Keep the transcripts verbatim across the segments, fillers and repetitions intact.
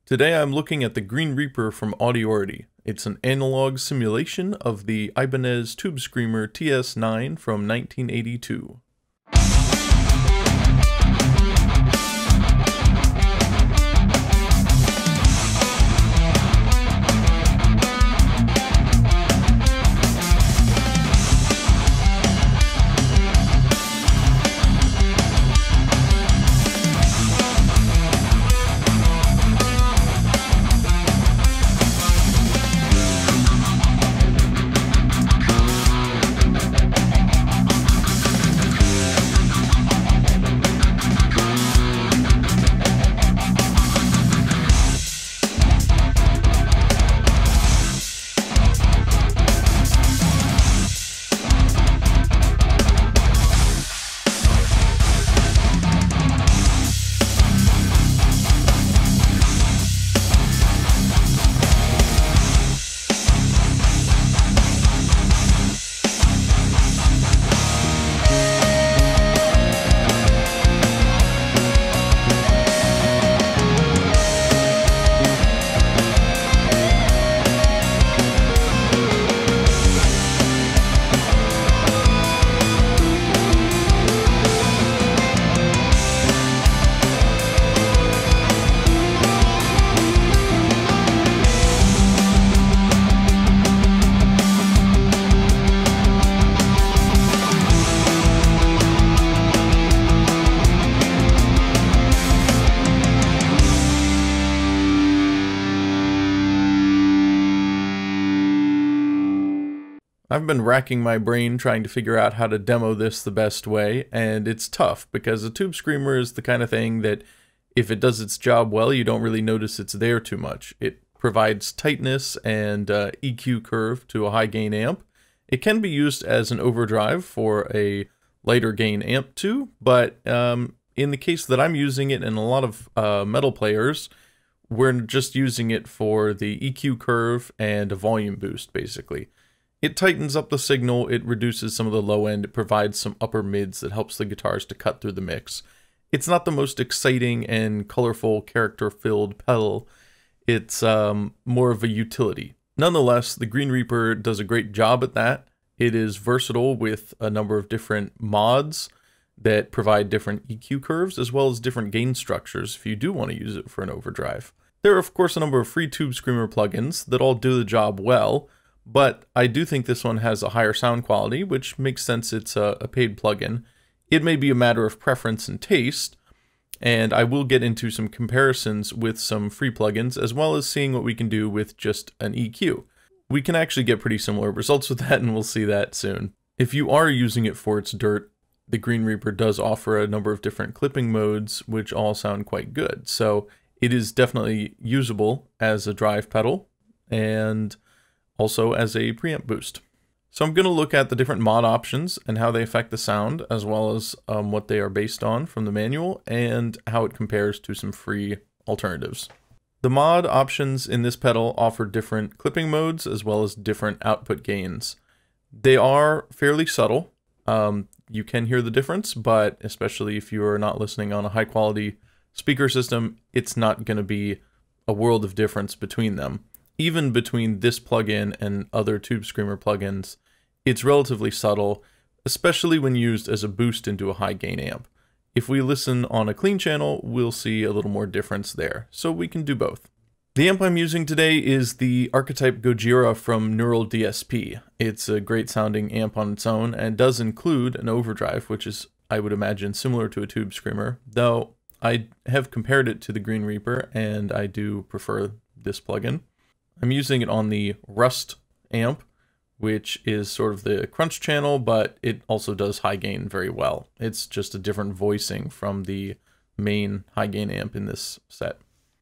Today I'm looking at the Green Reaper from Audiority. It's an analog simulation of the Ibanez Tube Screamer T S nine from nineteen eighty-two. I've been racking my brain trying to figure out how to demo this the best way, and it's tough because a Tube Screamer is the kind of thing that if it does its job well, you don't really notice it's there too much. It provides tightness and uh, E Q curve to a high gain amp. It can be used as an overdrive for a lighter gain amp too, but um, in the case that I'm using it and a lot of uh, metal players, we're just using it for the E Q curve and a volume boost basically. It tightens up the signal, it reduces some of the low end, it provides some upper mids that helps the guitars to cut through the mix. It's not the most exciting and colorful, character-filled pedal. It's um, more of a utility. Nonetheless, the Green Reaper does a great job at that. It is versatile with a number of different mods that provide different E Q curves as well as different gain structures if you do want to use it for an overdrive. There are of course a number of free Tube Screamer plugins that all do the job well, but I do think this one has a higher sound quality, which makes sense. It's a, a paid plugin. It may be a matter of preference and taste, and I will get into some comparisons with some free plugins, as well as seeing what we can do with just an E Q. We can actually get pretty similar results with that, and we'll see that soon. If you are using it for its dirt, the Green Reaper does offer a number of different clipping modes, which all sound quite good. So it is definitely usable as a drive pedal, and also as a preamp boost. So I'm going to look at the different mod options and how they affect the sound, as well as um, what they are based on from the manual and how it compares to some free alternatives. The mod options in this pedal offer different clipping modes as well as different output gains. They are fairly subtle. Um, you can hear the difference, but especially if you are not listening on a high quality speaker system, it's not going to be a world of difference between them. Even between this plugin and other Tube Screamer plugins, it's relatively subtle, especially when used as a boost into a high gain amp. If we listen on a clean channel, we'll see a little more difference there, so we can do both. The amp I'm using today is the Archetype Gojira from Neural D S P. It's a great sounding amp on its own and does include an overdrive, which is, I would imagine, similar to a Tube Screamer, though I have compared it to the Green Reaper and I do prefer this plugin. I'm using it on the Rust amp, which is sort of the crunch channel, but it also does high gain very well. It's just a different voicing from the main high gain amp in this set.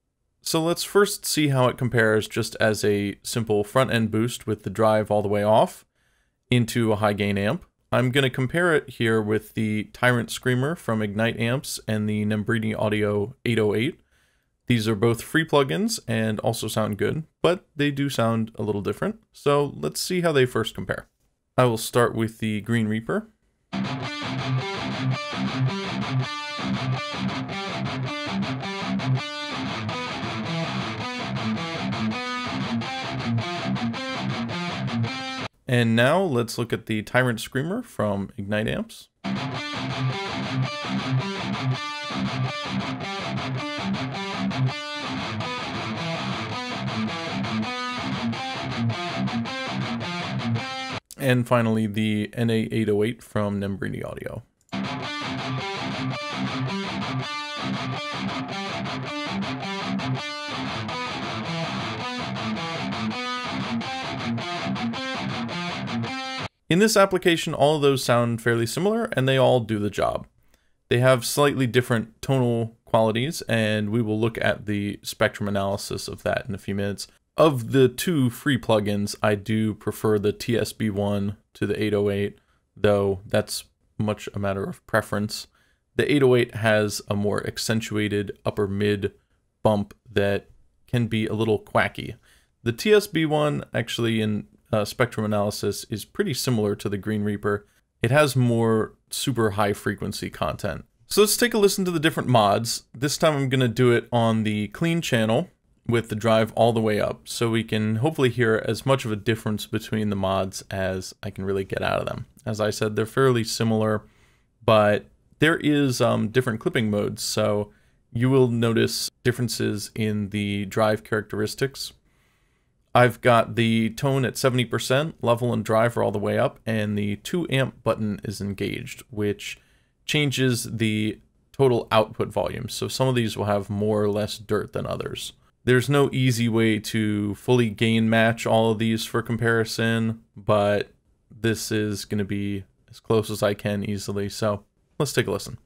So let's first see how it compares just as a simple front end boost with the drive all the way off into a high gain amp. I'm going to compare it here with the Tyrant Screamer from Ignite Amps and the Nembrini Audio eight oh eight. These are both free plugins and also sound good, but they do sound a little different. So let's see how they first compare. I will start with the Green Reaper. And now let's look at the Tyrant Screamer from Ignite Amps. And finally, the N A eight oh eight from Nembrini Audio. In this application, all of those sound fairly similar, and they all do the job. They have slightly different tonal qualities, and we will look at the spectrum analysis of that in a few minutes. Of the two free plugins, I do prefer the T S B one to the eight oh eight, though that's much a matter of preference. The eight oh eight has a more accentuated upper mid bump that can be a little quacky. The T S B one, actually in uh, spectrum analysis, is pretty similar to the Green Reaper. It has more super high frequency content. So let's take a listen to the different mods. This time I'm going to do it on the clean channel with the drive all the way up, so we can hopefully hear as much of a difference between the mods as I can really get out of them. As I said, they're fairly similar, but there is um, different clipping modes, so you will notice differences in the drive characteristics. I've got the tone at seventy percent, level and drive are all the way up, and the two amp button is engaged, which changes the total output volume. So some of these will have more or less dirt than others. There's no easy way to fully gain match all of these for comparison, but this is going to be as close as I can easily. So let's take a listen.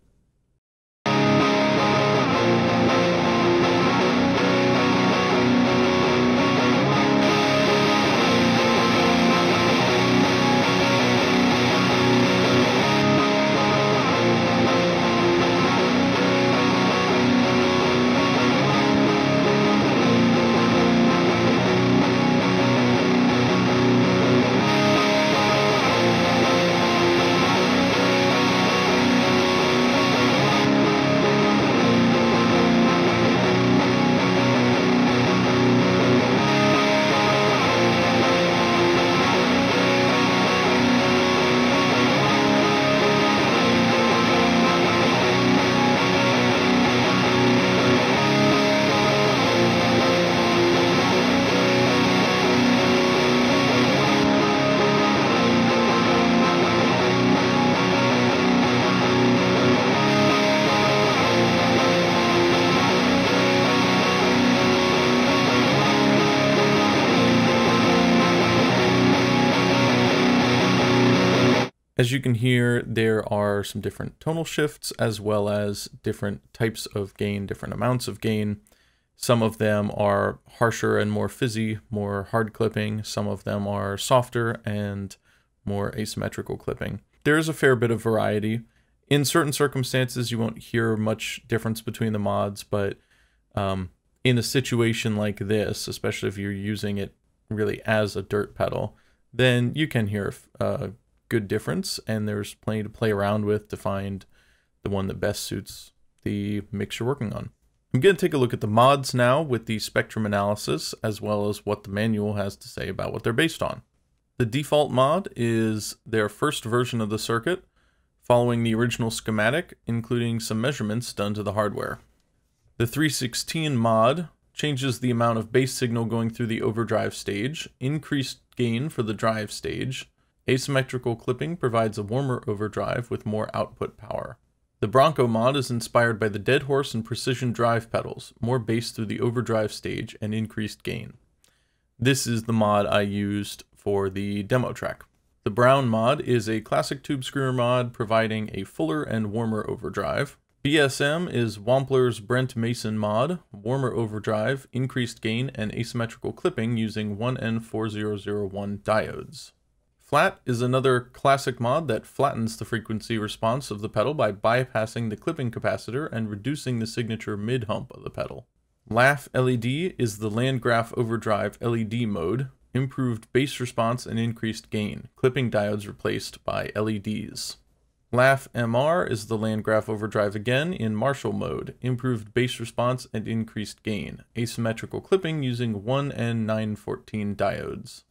As you can hear, there are some different tonal shifts as well as different types of gain, different amounts of gain. Some of them are harsher and more fizzy, more hard clipping. Some of them are softer and more asymmetrical clipping. There is a fair bit of variety. In certain circumstances, you won't hear much difference between the mods, but um, in a situation like this, especially if you're using it really as a dirt pedal, then you can hear uh, good difference, and there's plenty to play around with to find the one that best suits the mix you're working on. I'm going to take a look at the mods now with the spectrum analysis, as well as what the manual has to say about what they're based on. The default mod is their first version of the circuit, following the original schematic, including some measurements done to the hardware. The three sixteen mod changes the amount of bass signal going through the overdrive stage, increased gain for the drive stage. Asymmetrical clipping provides a warmer overdrive with more output power. The Bronco mod is inspired by the Dead Horse and Precision drive pedals, more bass through the overdrive stage and increased gain. This is the mod I used for the demo track. The Brown mod is a classic tube screamer mod providing a fuller and warmer overdrive. B S M is Wampler's Brent Mason mod, warmer overdrive, increased gain, and asymmetrical clipping using one N four zero zero one diodes. Flat is another classic mod that flattens the frequency response of the pedal by bypassing the clipping capacitor and reducing the signature mid-hump of the pedal. Laugh L E D is the Landgraf Overdrive L E D mode, improved bass response and increased gain, clipping diodes replaced by L E Ds. Laugh M R is the Landgraf Overdrive again in Marshall mode, improved bass response and increased gain, asymmetrical clipping using one N nine fourteen diodes.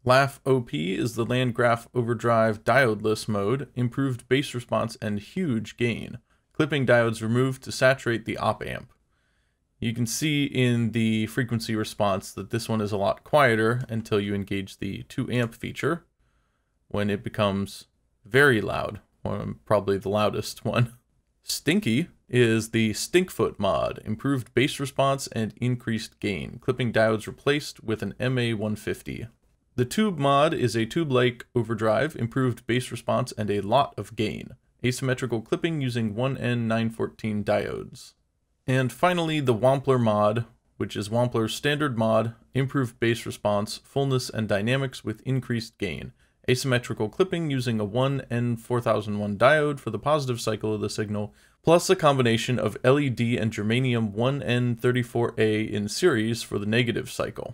L A F O P is the Landgraf Overdrive diodeless mode, improved bass response and huge gain. Clipping diodes removed to saturate the op amp. You can see in the frequency response that this one is a lot quieter until you engage the two amp feature, when it becomes very loud, or probably the loudest one. Stinky is the Stinkfoot mod, improved bass response and increased gain. Clipping diodes replaced with an M A one fifty. The Tube mod is a tube-like overdrive, improved bass response and a lot of gain. Asymmetrical clipping using one N nine fourteen diodes. And finally, the Wampler mod, which is Wampler's standard mod, improved bass response, fullness, and dynamics with increased gain. Asymmetrical clipping using a one N four thousand one diode for the positive cycle of the signal, plus a combination of L E D and germanium one N thirty-four A in series for the negative cycle.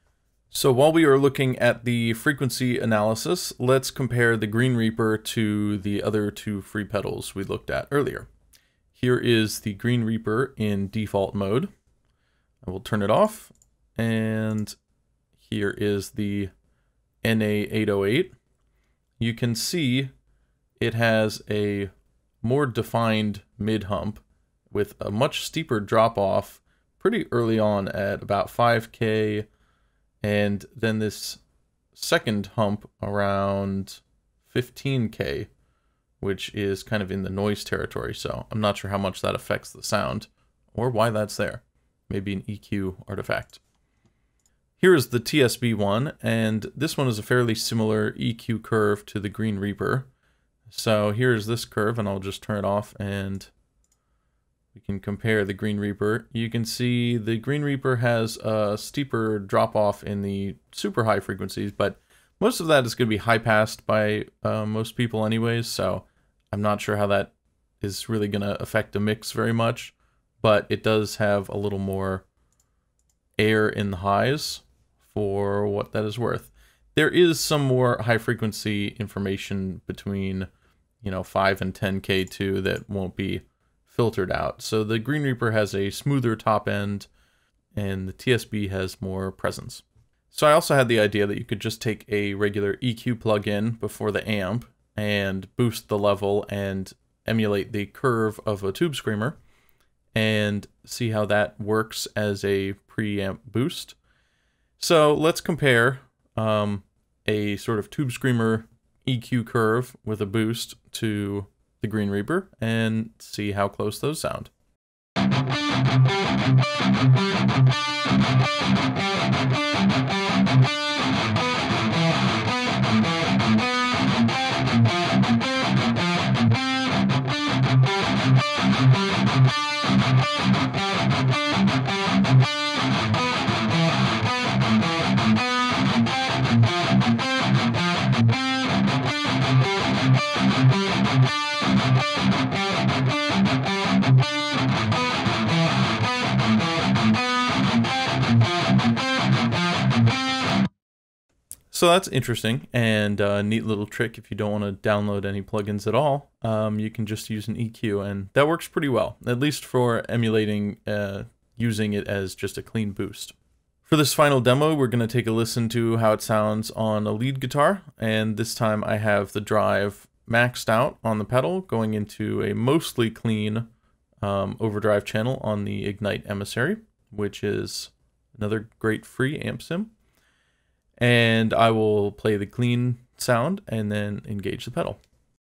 So while we are looking at the frequency analysis, let's compare the Green Reaper to the other two free pedals we looked at earlier. Here is the Green Reaper in default mode. I will turn it off, and here is the N A eight oh eight. You can see it has a more defined mid-hump with a much steeper drop-off pretty early on at about five K, and then this second hump around fifteen K, which is kind of in the noise territory, so I'm not sure how much that affects the sound, or why that's there. Maybe an E Q artifact. Here is the T S B one, and this one is a fairly similar E Q curve to the Green Reaper. So here's this curve, and I'll just turn it off, and we can compare the Green Reaper. You can see the Green Reaper has a steeper drop-off in the super high frequencies, but most of that is going to be high-passed by uh, most people anyways, so I'm not sure how that is really going to affect the mix very much, but it does have a little more air in the highs for what that is worth. There is some more high-frequency information between, you know, five and ten K too that won't be filtered out. So the Green Reaper has a smoother top end, and the T S B has more presence. So I also had the idea that you could just take a regular E Q plug-in before the amp and boost the level and emulate the curve of a Tube Screamer and see how that works as a preamp boost. So let's compare um, a sort of Tube Screamer E Q curve with a boost to the Green Reaper and see how close those sound. So that's interesting and a neat little trick. If you don't want to download any plugins at all, um, you can just use an E Q, and that works pretty well, at least for emulating uh, using it as just a clean boost. For this final demo, we're going to take a listen to how it sounds on a lead guitar, and this time I have the drive maxed out on the pedal, going into a mostly clean um, overdrive channel on the Ignite Emissary, which is another great free amp sim. And I will play the clean sound and then engage the pedal.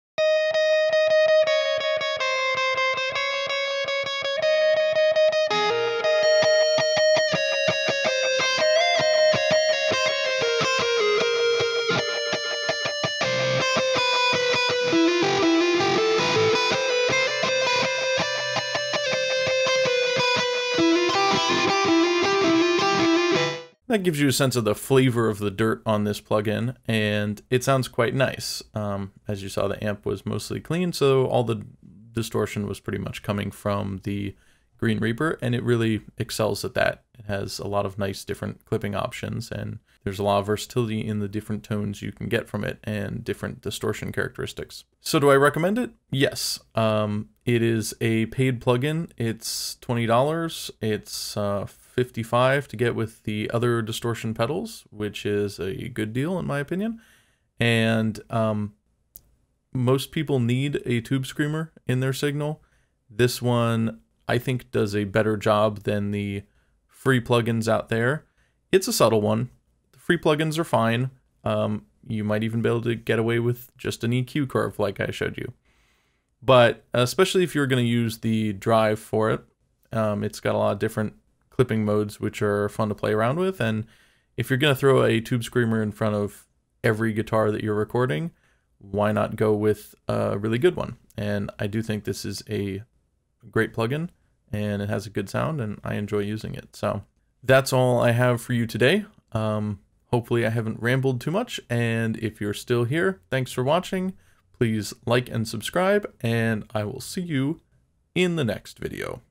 That gives you a sense of the flavor of the dirt on this plugin, and it sounds quite nice. Um, as you saw, the amp was mostly clean, so all the distortion was pretty much coming from the Green Reaper, and it really excels at that. It has a lot of nice different clipping options, and there's a lot of versatility in the different tones you can get from it and different distortion characteristics. So do I recommend it? Yes. Um, it is a paid plugin. It's twenty dollars. It's uh, fifty-five to get with the other distortion pedals, which is a good deal in my opinion. And um, most people need a tube screamer in their signal. This one, I think, does a better job than the free plugins out there. It's a subtle one. The free plugins are fine. Um, you might even be able to get away with just an E Q curve like I showed you. But especially if you're going to use the drive for it, um, it's got a lot of different clipping modes which are fun to play around with. And if you're going to throw a tube screamer in front of every guitar that you're recording, why not go with a really good one? And I do think this is a great plugin, and it has a good sound, and I enjoy using it. So that's all I have for you today. Um, hopefully I haven't rambled too much, and if you're still here, thanks for watching. Please like and subscribe, and I will see you in the next video.